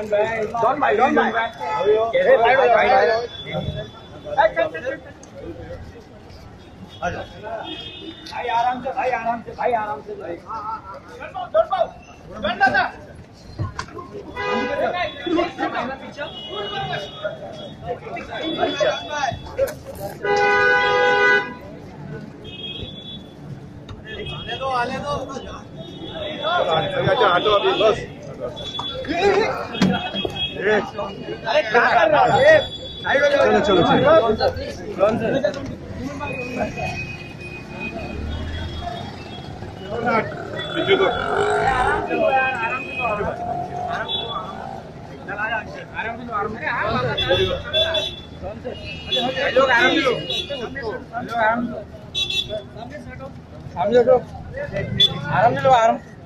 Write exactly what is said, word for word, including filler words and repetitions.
don भाई don भाई कैसे भाई भाई भाई भाई आराम से भाई आराम से भाई आराम से भाई डॉन भाई डॉन दादा आने दो आने दो अच्छा हटो अभी बस अरे क्या कर रहा है चलो चलो चलो आराम से आराम से आराम